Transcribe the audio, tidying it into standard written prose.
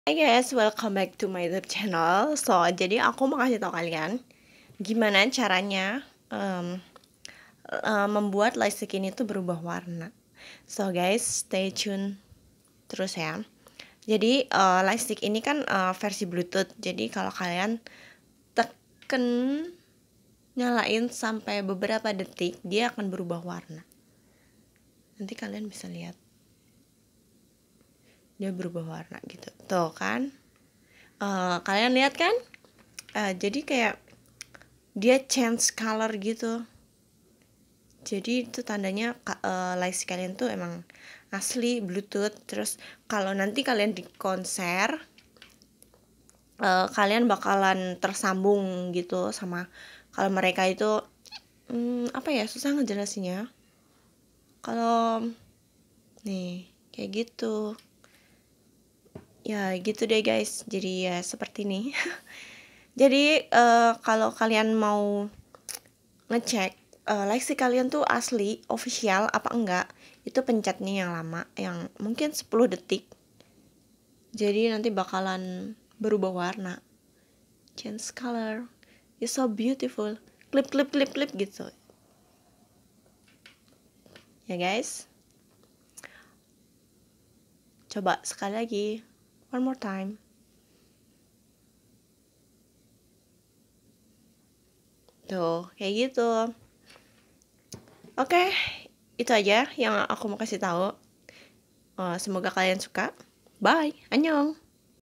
Hai guys, welcome back to my YouTube channel. Jadi aku mau kasih tau kalian gimana caranya membuat lipstick ini tuh berubah warna. Guys, stay tune terus ya. Jadi lipstick ini kan versi Bluetooth. Jadi kalau kalian tekan nyalain sampai beberapa detik, dia akan berubah warna. Nanti kalian bisa lihat. Dia berubah warna gitu. Tuh kan? Kalian lihat kan? Jadi kayak dia change color gitu. Jadi itu tandanya lipstick kalian tuh emang asli Bluetooth. Terus kalau nanti kalian di konser, kalian bakalan tersambung gitu sama kalau mereka itu apa ya, susah ngejelasinnya. Kalau nih kayak gitu. Ya gitu deh guys. Jadi ya seperti ini. Jadi kalau kalian mau ngecek lipstick kalian tuh asli official apa enggak, itu pencetnya yang lama, yang mungkin 10 detik. Jadi nanti bakalan berubah warna, change color. It's so beautiful. Klip gitu. Ya guys. Coba sekali lagi. One more time. Tuh, kayak gitu. Oke, itu aja yang aku mau kasih tahu. Semoga kalian suka. Bye, annyeong.